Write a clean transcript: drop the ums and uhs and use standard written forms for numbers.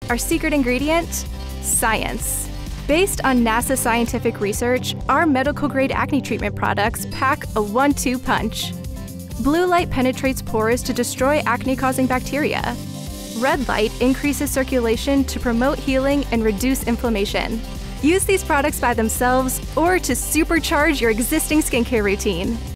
Our secret ingredient? Science. Based on NASA scientific research, our medical-grade acne treatment products pack a 1-2 punch. Blue light penetrates pores to destroy acne-causing bacteria. Red light increases circulation to promote healing and reduce inflammation. Use these products by themselves or to supercharge your existing skincare routine.